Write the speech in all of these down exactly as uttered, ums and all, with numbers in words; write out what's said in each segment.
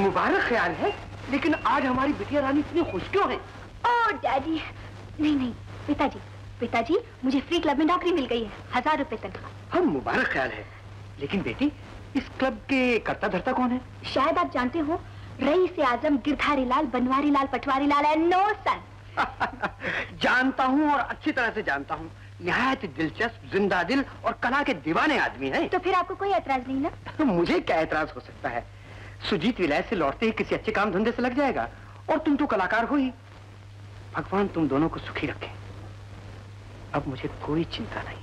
मुबारक ख्याल है, लेकिन आज हमारी बिटिया रानी इतनी खुश क्यों है? ओह डैडी, नहीं नहीं पिताजी, पिताजी मुझे फ्री क्लब में नौकरी मिल गई है, हजार रुपए तनख्वाह। हम मुबारक ख्याल है, लेकिन बेटी इस क्लब के कर्ता धर्ता कौन है? शायद आप जानते हो, रईस आजम गिरधारी लाल बनवारी लाल पटवारी लाल है। No son. जानता हूँ और अच्छी तरह से जानता हूँ, निहायत दिलचस्प, जिंदा दिल और कला के दीवाने आदमी हैं। तो फिर आपको कोई एतराज नहीं ना? मुझे क्या एतराज हो सकता है? सुजीत विलायत से लौटते ही किसी अच्छे काम धंधे से लग जाएगा, और तुम तो कलाकार हो ही। भगवान तुम दोनों को सुखी रखे। अब मुझे कोई चिंता नहीं।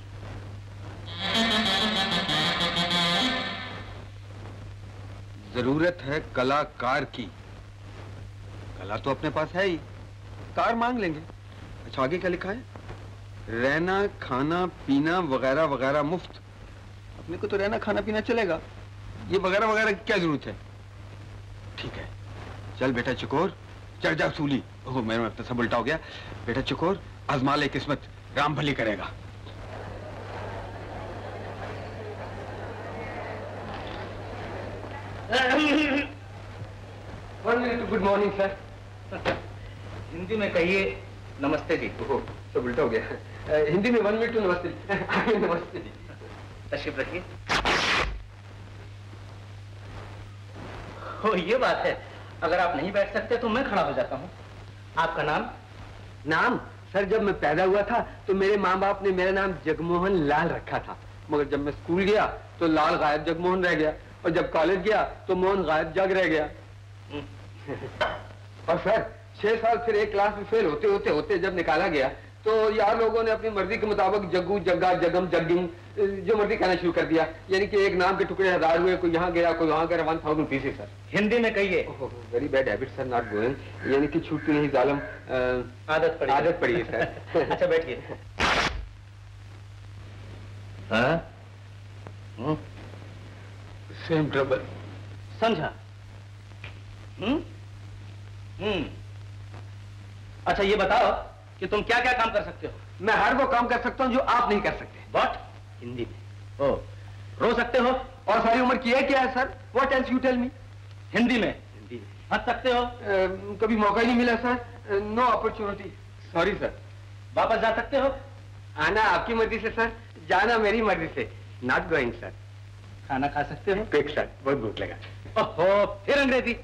जरूरत है कलाकार की। कला तो अपने पास है ही, कार मांग लेंगे। अच्छा आगे क्या लिखा है? रहना खाना पीना वगैरह वगैरह मुफ्त। अपने को तो रहना खाना पीना चलेगा, ये वगैरह वगैरह की क्या जरूरत है? ठीक है, चल बेटा चकोर, चढ़ जा सूली। ओह मेरा मतलब सब उल्टा हो गया। बेटा चकोर, आजमा ले किस्मत, राम भली करेगा। Good morning sir. हिंदी में कहिए नमस्ते जी। ओह सब उल्टा हो गया। हिंदी में वन मिनट टू नमस्ते। नमस्ते जी। तशरीफ रखिए। ओ ये बात है, अगर आप नहीं बैठ सकते तो मैं खड़ा हो जाता हूँ। आपका नाम? नाम सर, जब मैं पैदा हुआ था तो मेरे माँ बाप ने मेरा नाम जगमोहन लाल रखा था, मगर जब मैं स्कूल गया तो लाल गायब जगमोहन रह गया, और जब कॉलेज गया तो मोहन गायब जग रह गया। और सर छह साल फिर एक क्लास में फेल होते होते होते जब निकाला गया तो यार लोगों ने अपनी मर्जी के मुताबिक जग्गू जग्गा जगम जग्गिंग जो मर्जी कहना शुरू कर दिया, यानी कि एक नाम के टुकड़े हजार हुए, कोई यहाँ गया कोई वहाँ गया, one thousand pieces sir. Hindi में कहिए। Very bad habit sir, not going, यानी कि छूटती नहीं जालम, आदत पड़ी आदत पड़ी है सर। अच्छा बैठिए। Same trouble. समझा? हम्म हम्म अच्छा ये बताओ कि तुम क्या क्या काम कर सकते हो? मैं हर वो काम कर सकता हूँ जो आप नहीं कर सकते। What? हिंदी में। ओ, रो सकते हो? और सारी उम्र किया क्या है sir? What else you tell me? Hindi में। हिंदी में। हंस सकते हो? uh, कभी मौका ही नहीं मिला sir, no opportunity, sorry sir. वापस जा सकते हो? आना आपकी मर्जी से सर, जाना मेरी मर्जी से, नॉट गोइंग सर। खाना खा सकते हो? क्विक सर, बहुत भूख लगा। ओहो, फिर अंग्रेजी।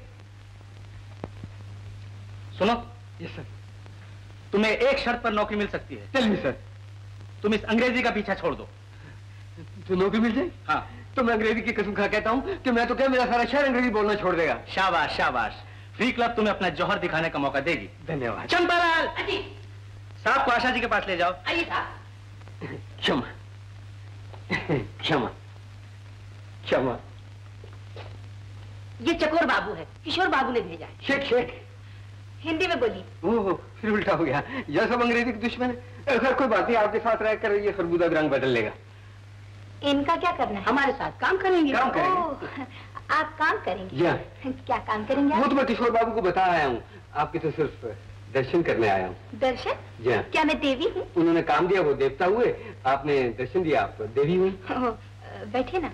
सुनो। Yes sir. तुम्हें एक शर्त पर नौकरी मिल सकती है। Tell me sir. तुम इस अंग्रेजी का पीछा छोड़ दो। तो नौकरी मिल जाए? हाँ। तो मैं अंग्रेजी की कसम खा कहता हूँ कि मैं तो क्या मेरा सारा शहर अंग्रेजी बोलना छोड़ देगा। शाबाश शाबाश। फ्री क्लब तुम्हें अपना जौहर दिखाने का मौका देगी। धन्यवाद। चंपालाल साहब को आशा जी के पास ले जाओ। आइए साहब। क्षमा क्षमा क्षमा। ये चकोर बाबू है, किशोर बाबू ने भेजा है। शेख शेख। हिंदी में बोली। ओह फिर उल्टा हो गया, यह सब अंग्रेजी के दुश्मन है। खैर कोई बात नहीं, आपके साथ रहकर ये खरबूजा रंग बदल लेगा। इनका क्या करना है? हमारे साथ काम करेंगे। काम करेंगे। आप काम करेंगे? या। क्या काम करेंगे? वो तो मैं किशोर बाबू को बता आया हूँ, आपके तो सिर्फ दर्शन करने आया हूँ। दर्शन? जी। क्या मैं देवी हूँ? उन्होंने काम दिया वो देवता हुए, आपने दर्शन दिया आप देवी हुई। बैठे ना।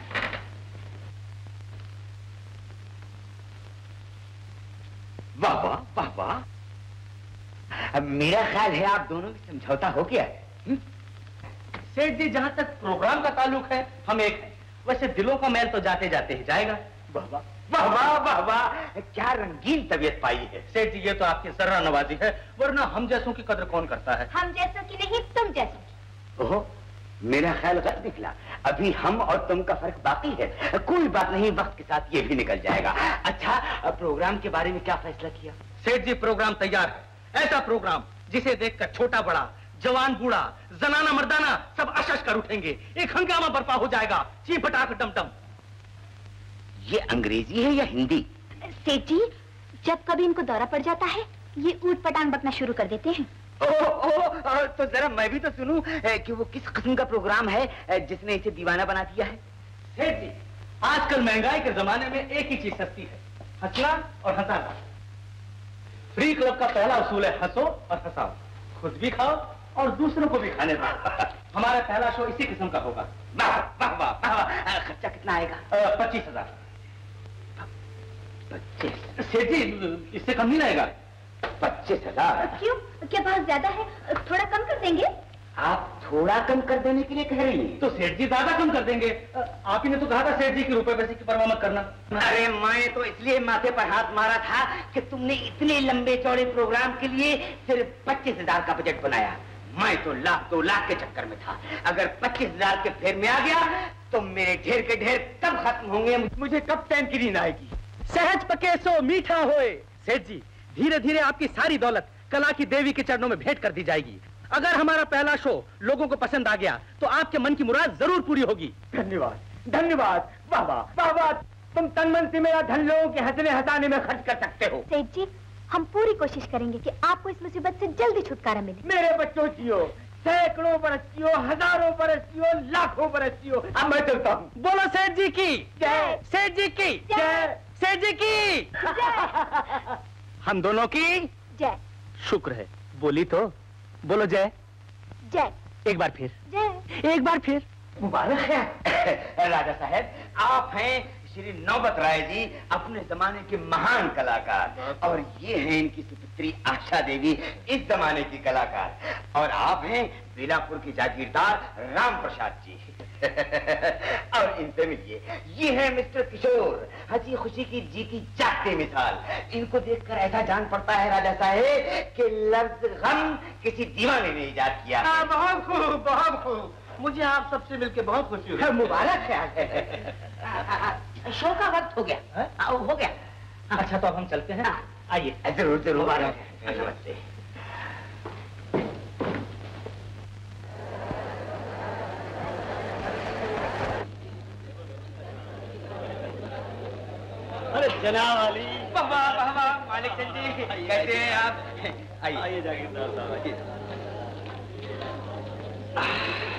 वाह वाह वाह वाह। अब मेरा ख्याल है आप दोनों में समझौता हो गया है। सेठ जी जहाँ तक प्रोग्राम का ताल्लुक है हम एक हैं, वैसे दिलों का मैल तो जाते जाते ही जाएगा। वाह वाह वाह वाह वाह वाह, क्या रंगीन तबीयत पाई है। सेठ जी ये तो आपकी जर्रा नवाजी है, वरना हम जैसों की कदर कौन करता है? हम जैसों की नहीं, तुम जैसों की। ओहो, मेरा ख्याल गलत निकला। अभी हम और तुम का फर्क बाकी है। कोई बात नहीं, वक्त के साथ ये भी निकल जाएगा। अच्छा प्रोग्राम के बारे में क्या फैसला किया? सेठ जी प्रोग्राम तैयार है, ऐसा प्रोग्राम जिसे देखकर छोटा बड़ा जवान बूढ़ा जनाना मर्दाना सब अशश कर उठेंगे, एक हंगामा बर्पा हो जाएगा, ची फटाक टमटम। ये अंग्रेजी है या हिंदी? सेठ जी जब कभी इनको दौरा पड़ जाता है ये ऊट पटांग बकना शुरू कर देते हैं। ओ, ओ, ओ, तो जरा मैं भी तो सुनूं कि वो किस किस्म का प्रोग्राम है जिसने इसे दीवाना बना दिया है। सेठ जी आजकल महंगाई के जमाने में एक ही चीज सस्ती है, हंसना और हंसाना। फ्री क्लब का पहला उसूल है हंसो और हंसाओ, खुद भी खाओ और दूसरों को भी खाने दो। हमारा पहला शो इसी किस्म का होगा। वाह वाह वाह वाह। खर्चा कितना आएगा? पच्चीस हजार। पच्चीस? सेठ जी, इससे कम नहीं रहेगा। पच्चीस हजार? क्यों, क्या बहुत ज्यादा है? थोड़ा कम कर देंगे? आप थोड़ा कम कर देने के लिए कह रही हैं? तो सेठ जी ज्यादा कम कर देंगे। आप ही ने तो कहा था सेठ जी कि रुपए पैसे की परवाह मत करना। अरे मैं तो इसलिए माथे पर हाथ मारा था कि तुमने इतने लंबे चौड़े प्रोग्राम के लिए सिर्फ पच्चीस हजार का बजट बनाया। मैं तो लाख दो लाख के चक्कर में था। अगर पच्चीस हजार के फेर में आ गया तो मेरे ढेर के ढेर कब खत्म होंगे, मुझे कब चैन की नींद आएगी? सहज पके सो मीठा होए। सेठ जी, धीरे धीरे आपकी सारी दौलत कला की देवी के चरणों में भेंट कर दी जाएगी। अगर हमारा पहला शो लोगों को पसंद आ गया तो आपके मन की मुराद जरूर पूरी होगी। धन्यवाद, धन्यवाद। वाह वाह वाह वाह, तुम तन मन से मेरा धन लोगों के हंसने हंसाने में खर्च कर सकते हो। सेठ जी, हम पूरी कोशिश करेंगे कि आपको इस मुसीबत से जल्दी छुटकारा मिले। मेरे बच्चों जियो, सैकड़ों बरस जियो, हजारों बरस जियो, लाखों बरस जियो। अब मैं चलता हूँ। बोलो सेठ जी की जय। सेठ जी की जय। सेठ जी की हम दोनों की जय। शुक्र है, बोली तो। बोलो जय। जय। एक बार फिर। जय। एक बार फिर। मुबारक है राजा साहब, आप हैं श्री नौबत राय जी, अपने जमाने के महान कलाकार, और ये हैं इनकी सुपुत्री आशा देवी, इस जमाने की कलाकार, और आप हैं बेलापुर की जागीरदार राम प्रसाद जी। और इनसे मिलिए, ये है मिस्टर किशोर, हंसी खुशी की जीती जागती मिसाल। इनको देखकर ऐसा जान पड़ता है राजा साहेब कि लफ्ज गम किसी दीवाने ने इजाद किया। हाँ, बहुत खूब, बहुत खूब। मुझे आप सबसे मिलकर बहुत खुशी हुई। मुबारक है। शो का वक्त हो गया। आ, हो गया। अच्छा, तो अब हम चलते हैं। आइए। जरूर जरूर। नमस्ते। अरे जनाब वाली। वाह वाह वाह, मालिक चंद जी, कैसे हैं आप? आइए जागीरदार साहब, आइए।